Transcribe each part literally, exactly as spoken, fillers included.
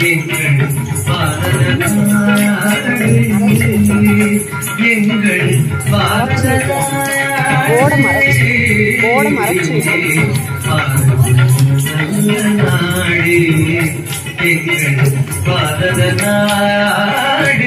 எங்கள் பாரத நாடு எங்கள் பாரத நாடு எங்கள் பாரத நாடு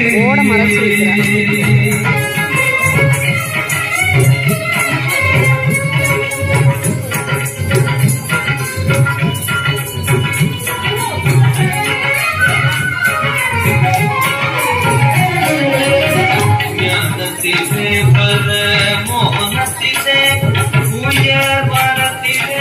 ஞானத்திலே பர மோகத்திலே உயர் வரத்திலே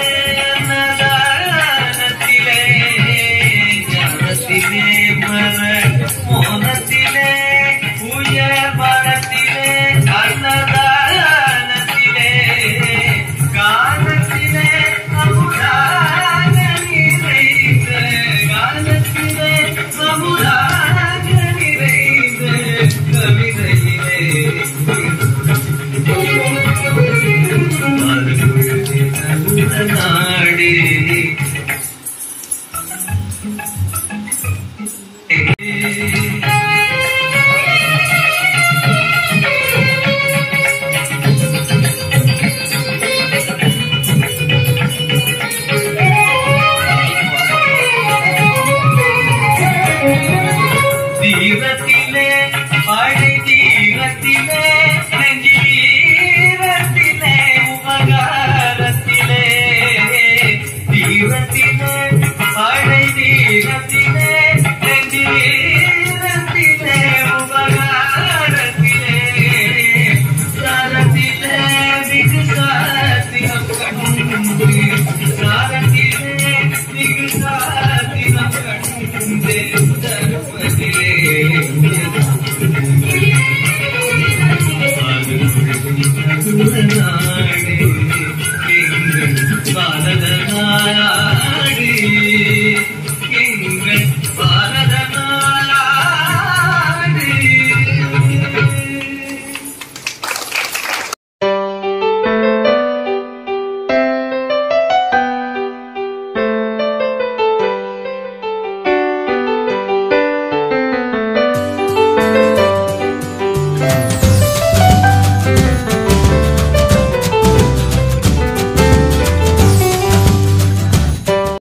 நலனத்திலே ஞானத்திலே பர மோகத்திலே உயர் வரத்திலே அன்னதானத்திலே காலத்திலே அமுதாக நிறைந்த காலத்திலே அமுதாக நிறைந்த கவிதையிலே நாடி தீரத்திலே அழை தீரத்திலே நெஞ்சீரத்திலே உபகாரத்திலே தீரத்திலே அழை தீரத்திலே நெஞ்சீரத்திலே உபகாரத்திலே சாரத்திலே மிகு சாத்திரம் கண்டு சாரத்திலே மிகு சாத்திரம் கண்டு தருவதிலே பாரத நாடு